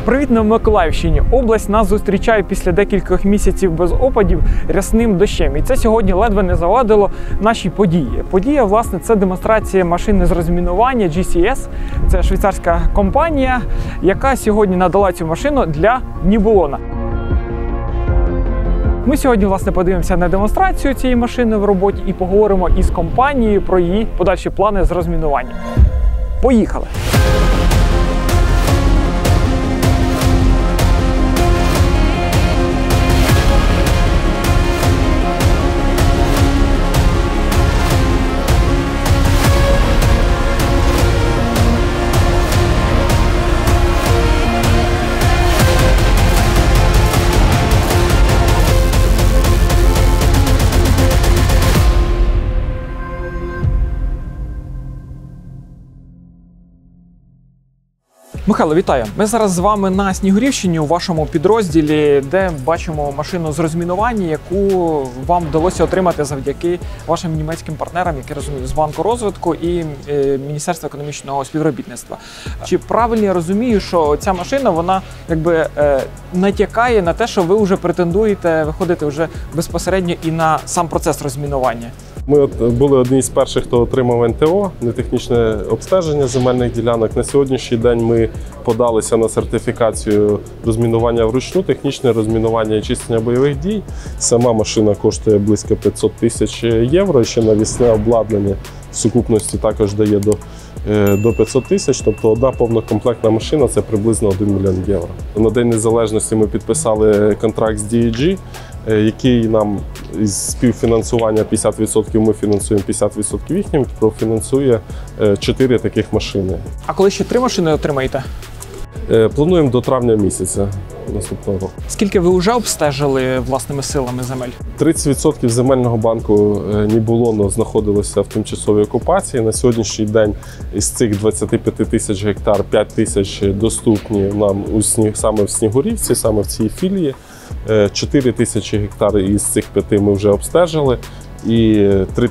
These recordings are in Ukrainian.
Привіт на Миколаївщині. Область нас зустрічає після декількох місяців без опадів рясним дощем. І це сьогодні ледве не завадило нашій події. Подія, власне, це демонстрація машини з розмінування GCS. Це швейцарська компанія, яка сьогодні надала цю машину для Нібулона. Ми сьогодні, власне, подивимося на демонстрацію цієї машини в роботі і поговоримо із компанією про її подальші плани з розмінування. Поїхали! Михайло, вітаю! Ми зараз з вами на Снігурівщині у вашому підрозділі, де бачимо машину з розмінування, яку вам вдалося отримати завдяки вашим німецьким партнерам, які розуміють з Банку розвитку і Міністерства економічного співробітництва. Чи правильно я розумію, що ця машина, вона якби натякає на те, що ви вже претендуєте виходити вже безпосередньо і на сам процес розмінування? Ми були одні з перших, хто отримав НТО, нетехнічне обстеження земельних ділянок. На сьогоднішній день ми подалися на сертифікацію розмінування вручну, технічне розмінування і чищення бойових дій. Сама машина коштує близько 500 тисяч євро, ще навісне обладнання в сукупності також дає до 500 тисяч, тобто одна повнокомплектна машина – це приблизно 1 мільйон євро. На День Незалежності ми підписали контракт з DEG, який нам із співфінансування 50% ми фінансуємо, 50% їхнім, профінансує 4 таких машини. А коли ще 3 машини отримаєте? Плануємо до травня місяця наступного року. Скільки ви вже обстежили власними силами земель? 30% земельного банку Нібулону знаходилося в тимчасовій окупації. На сьогоднішній день із цих 25 тисяч гектар 5 тисяч доступні нам саме в Снігурівці, саме в цій філії. 4 тисячі гектар із цих 5 ми вже обстежили і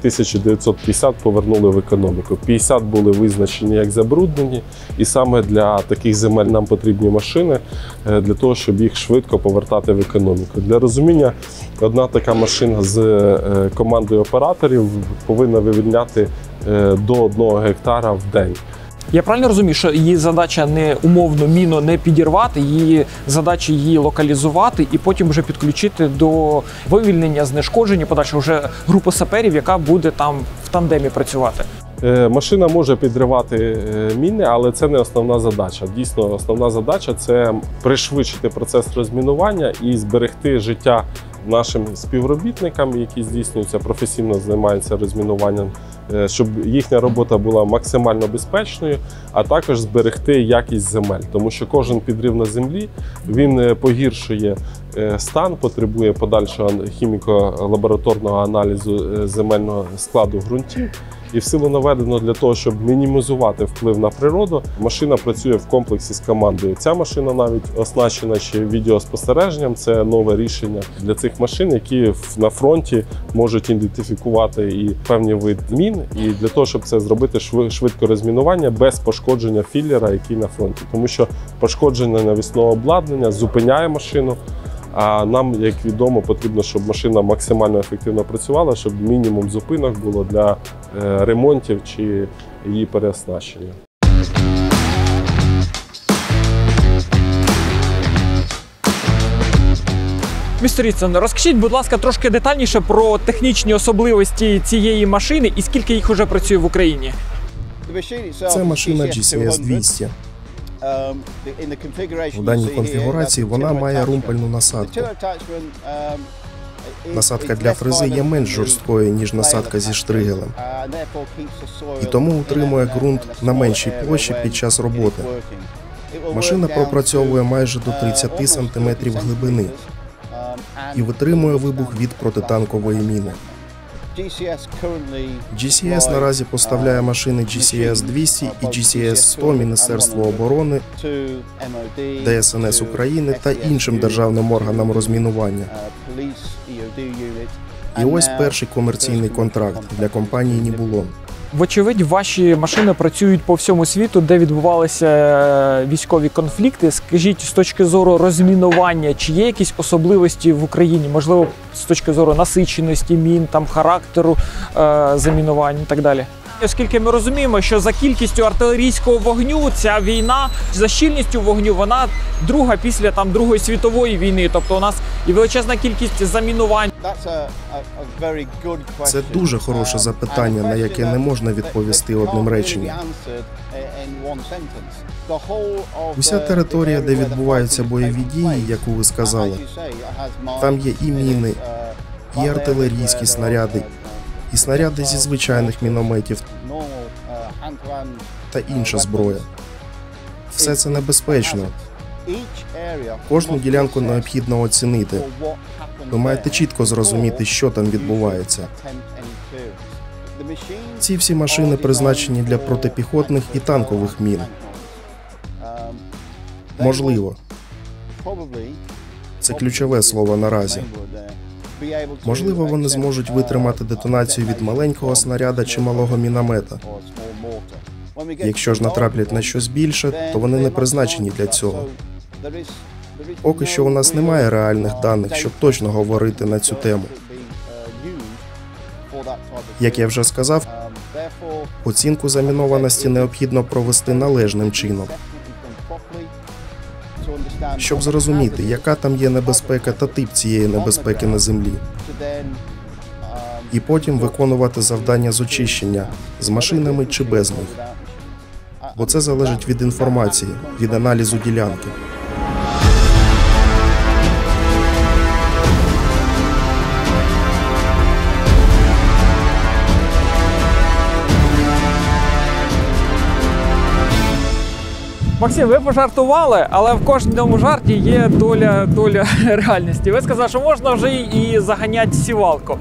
3950 повернули в економіку. 50 були визначені як забруднені, і саме для таких земель нам потрібні машини для того, щоб їх швидко повертати в економіку. Для розуміння, одна така машина з командою операторів повинна вивільняти до 1 гектара в день. Я правильно розумію, що її задача не умовно міну не підірвати, її задача її локалізувати і потім вже підключити до вивільнення, знешкодження, подальше вже групи саперів, яка буде там в тандемі працювати? Машина може підривати міни, але це не основна задача. Дійсно, основна задача – це пришвидшити процес розмінування і зберегти життя нашим співробітникам, які здійснюються, професійно займаються розмінуванням, щоб їхня робота була максимально безпечною, а також зберегти якість земель. Тому що кожен підрив на землі, він погіршує стан, потребує подальшого хіміко-лабораторного аналізу земельного складу ґрунтів. І в силу наведено для того, щоб мінімізувати вплив на природу, машина працює в комплексі з командою. Ця машина навіть оснащена ще відеоспостереженням. Це нове рішення для цих машин, які на фронті можуть ідентифікувати і певні види мін. І для того, щоб це зробити швидко розмінування без пошкодження філлера, який на фронті. Тому що пошкодження навісного обладнання зупиняє машину. А нам, як відомо, потрібно, щоб машина максимально ефективно працювала, щоб мінімум зупинок було для ремонтів чи її переоснащення. Містер Рідсон, розкажіть, будь ласка, трошки детальніше про технічні особливості цієї машини і скільки їх вже працює в Україні? Це машина GCS 200. У даній конфігурації вона має румпельну насадку. Насадка для фрези є менш жорсткою, ніж насадка зі штригелем. І тому утримує ґрунт на меншій площі під час роботи. Машина пропрацьовує майже до 30 см глибини і витримує вибух від протитанкової міни. GCS наразі поставляє машини GCS 200 і GCS 100 Міністерству оборони, ДСНС України та іншим державним органам розмінування. І ось перший комерційний контракт для компанії Нібулон. Вочевидь, ваші машини працюють по всьому світу, де відбувалися військові конфлікти. Скажіть, з точки зору розмінування, чи є якісь особливості в Україні? Можливо, з точки зору насиченості мін, там, характеру замінувань і так далі? Оскільки ми розуміємо, що за кількістю артилерійського вогню ця війна, за щільністю вогню, вона друга після Другої світової війни. Тобто у нас і величезна кількість замінувань. Це дуже хороше запитання, на яке не можна відповісти одним реченням. Уся територія, де відбуваються бойові дії, яку ви сказали, там є і міни, і артилерійські снаряди, і снаряди зі звичайних мінометів та інша зброя. Все це небезпечно. Кожну ділянку необхідно оцінити. Ви маєте чітко зрозуміти, що там відбувається. Ці всі машини призначені для протипіхотних і танкових мін. Можливо. Це ключове слово наразі. Можливо, вони зможуть витримати детонацію від маленького снаряда чи малого міномета. Якщо ж натраплять на щось більше, то вони не призначені для цього. Поки що у нас немає реальних даних, щоб точно говорити на цю тему. Як я вже сказав, оцінку замінованості необхідно провести належним чином, щоб зрозуміти, яка там є небезпека та тип цієї небезпеки на землі. І потім виконувати завдання з очищення, з машинами чи без них. Бо це залежить від інформації, від аналізу ділянки. Максим, ви пожартували, але в кожному жарті є доля реальності. Ви сказали, що можна вже і заганяти сівалку.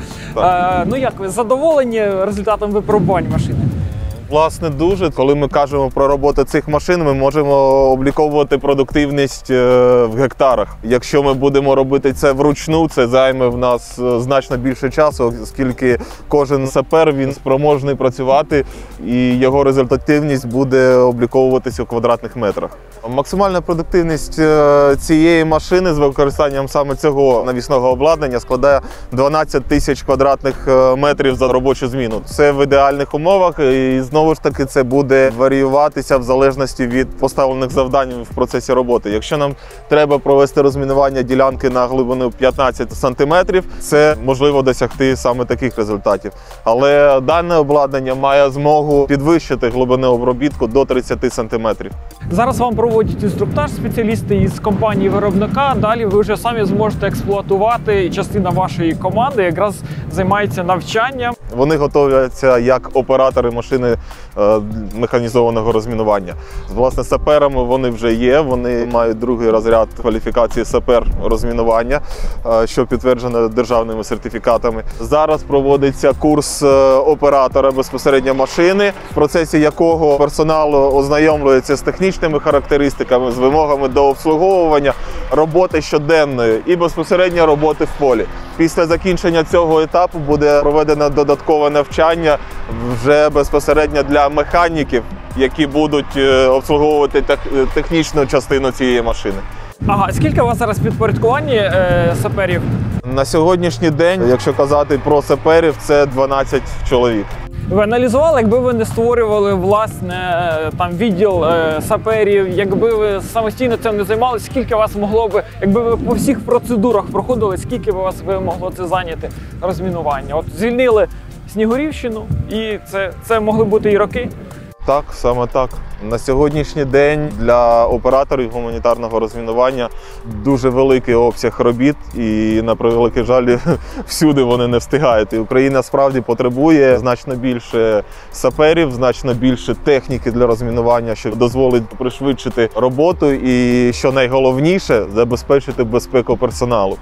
Ну як ви, задоволені результатом випробувань машини? Власне, дуже. Коли ми кажемо про роботу цих машин, ми можемо обліковувати продуктивність в гектарах. Якщо ми будемо робити це вручну, це займе в нас значно більше часу, оскільки кожен сапер, він спроможний працювати і його результативність буде обліковуватися у квадратних метрах. Максимальна продуктивність цієї машини з використанням саме цього навісного обладнання складає 12 тисяч квадратних метрів за робочу зміну. Це в ідеальних умовах, і знову ж таки це буде варіюватися в залежності від поставлених завдань в процесі роботи. Якщо нам треба провести розмінування ділянки на глибину 15 сантиметрів, це можливо досягти саме таких результатів. Але дане обладнання має змогу підвищити глибину обробітку до 30 сантиметрів. Зараз вам проводять інструктаж спеціалісти із компанії-виробника. Далі ви вже самі зможете експлуатувати. Частина вашої команди якраз займається навчанням. Вони готуються як оператори машини механізованого розмінування. Власне, саперами вони вже є, вони мають другий розряд кваліфікації сапер розмінування, що підтверджено державними сертифікатами. Зараз проводиться курс оператора безпосередньо машини, в процесі якого персонал ознайомлюється з технічними характеристиками, з вимогами до обслуговування, роботи щоденної і безпосередньо роботи в полі. Після закінчення цього етапу буде проведено додаткове навчання вже безпосередньо для механіків, які будуть обслуговувати технічну частину цієї машини. Ага, скільки у вас зараз в підпорядкуванні саперів? На сьогоднішній день, якщо казати про саперів, це 12 чоловік. Ви аналізували, якби ви не створювали власне відділ саперів, якби ви самостійно цим не займалися, скільки вас могло би, якби ви по всіх процедурах проходили, скільки б вас би могло це зайняти розмінування? От звільнили Снігурівщину, і це могли бути і роки. Так, саме так. На сьогоднішній день для операторів гуманітарного розмінування дуже великий обсяг робіт і, на превеликий жаль, всюди вони не встигають. І Україна справді потребує значно більше саперів, значно більше техніки для розмінування, що дозволить пришвидшити роботу і, що найголовніше, забезпечити безпеку персоналу.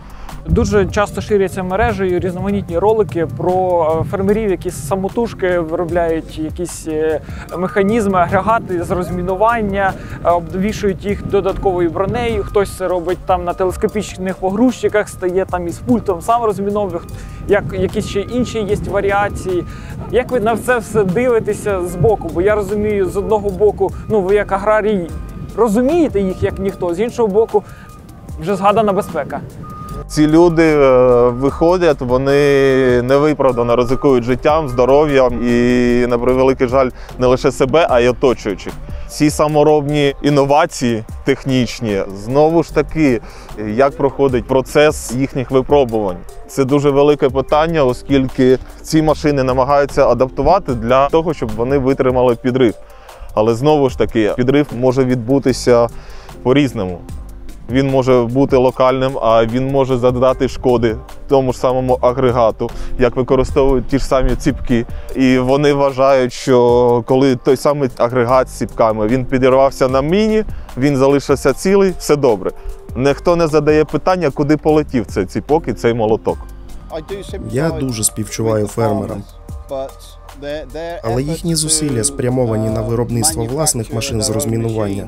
Дуже часто ширяться мережею різноманітні ролики про фермерів, які самотужки виробляють якісь механізми, агрегати з розмінування, обвішують їх додатковою бронею. Хтось це робить там на телескопічних погрузчиках, стає там із пультом, сам розміновує, якісь ще інші є варіації. Як ви на це все дивитеся з боку? Бо я розумію, з одного боку, ви як аграрій розумієте їх як ніхто, з іншого боку, вже згадана безпека. Ці люди виходять, вони невиправдано ризикують життям, здоров'ям і, на превеликий жаль, не лише себе, а й оточуючих. Ці саморобні інновації технічні, знову ж таки, як проходить процес їхніх випробувань. Це дуже велике питання, оскільки ці машини намагаються адаптувати для того, щоб вони витримали підрив. Але знову ж таки, підрив може відбутися по-різному. Він може бути локальним, а він може завдати шкоди тому ж самому агрегату, як використовують ті ж самі ціпки. І вони вважають, що коли той самий агрегат з ціпками, він підірвався на міні, він залишився цілий, все добре. Ніхто не задає питання, куди полетів цей ціпок і цей молоток. Я дуже співчуваю фермерам. Але їхні зусилля спрямовані на виробництво власних машин з розмінування.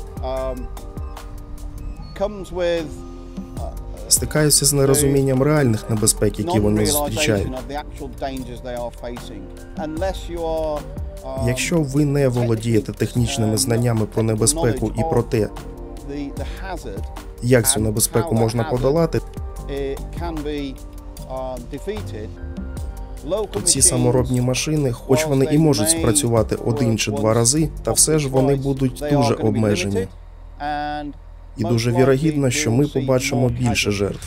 Стикаюся з нерозумінням реальних небезпек, які вони зустрічають. Якщо ви не володієте технічними знаннями про небезпеку і про те, як цю небезпеку можна подолати, то ці саморобні машини, хоч вони і можуть спрацювати 1 чи 2 рази, та все ж вони будуть дуже обмежені. І дуже вірогідно, що ми побачимо більше жертв.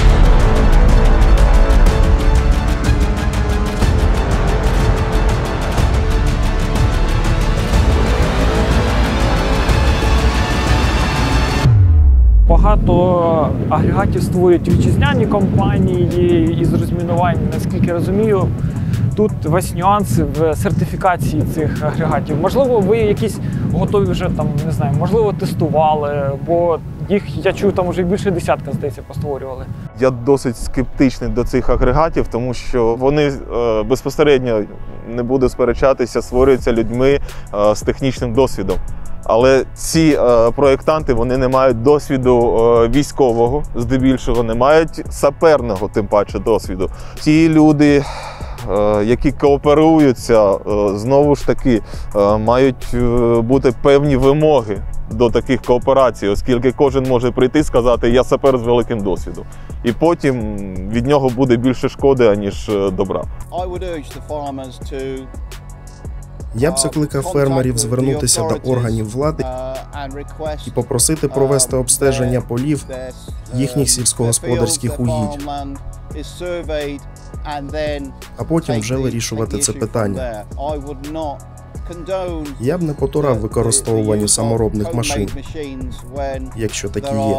Багато агрегатів створюють вітчизняні компанії із розмінувань, наскільки розумію. Тут весь нюанс в сертифікації цих агрегатів. Можливо, ви якісь готові вже там, не знаю, можливо, тестували, бо їх, я чув, там вже більше десятка, здається, постворювали. Я досить скептичний до цих агрегатів, тому що вони безпосередньо, не буду сперечатися, створюються людьми з технічним досвідом. Але ці проєктанти, вони не мають досвіду військового, здебільшого не мають саперного, тим паче, досвіду. Ті люди, які кооперуються, знову ж таки, мають бути певні вимоги до таких кооперацій, оскільки кожен може прийти і сказати, я сапер з великим досвідом. І потім від нього буде більше шкоди, аніж добра. Я б закликав фермерів звернутися до органів влади і попросити провести обстеження полів їхніх сільськогосподарських угідь, а потім вже вирішувати це питання. Я б не потурав використовуванню саморобних машин, якщо такі є.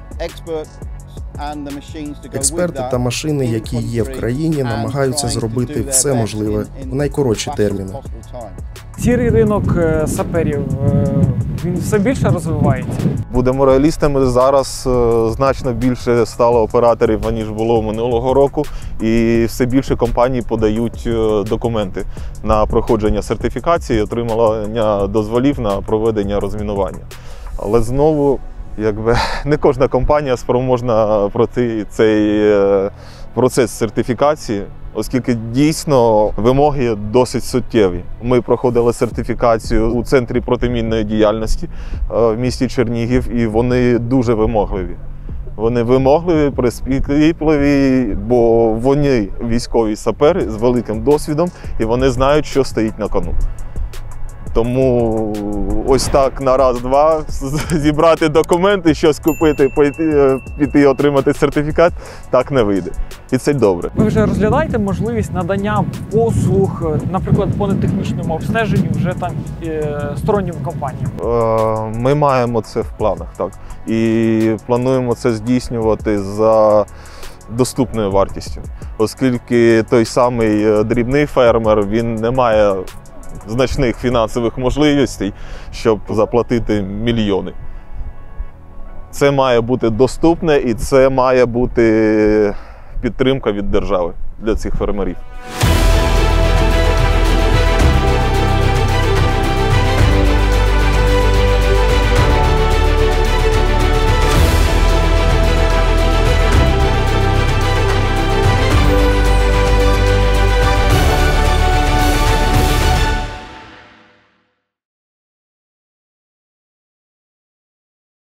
Експерти та машини, які є в країні, намагаються зробити все можливе в найкоротші терміни. Сірий ринок саперів, він все більше розвивається? Будемо реалістами, зараз значно більше стало операторів, аніж було минулого року, і все більше компаній подають документи на проходження сертифікації, отримання дозволів на проведення розмінування. Але знову, не кожна компанія спроможна пройти цей процес сертифікації, оскільки дійсно вимоги досить суттєві. Ми проходили сертифікацію у Центрі протимінної діяльності в місті Чернігів, і вони дуже вимогливі. Вони вимогливі, прискіпливі, бо вони військові сапери з великим досвідом, і вони знають, що стоїть на кону. Тому ось так на раз-два зібрати документи, щось купити, піти отримати сертифікат, так не вийде. І це добре. Ви вже розглядаєте можливість надання послуг, наприклад, по нетехнічному обстеженню вже там стороннім компаніям? Ми маємо це в планах, так. І плануємо це здійснювати за доступною вартістю. Оскільки той самий дрібний фермер, він не має значних фінансових можливостей, щоб заплатити мільйони. Це має бути доступне і це має бути підтримка від держави для цих фермерів.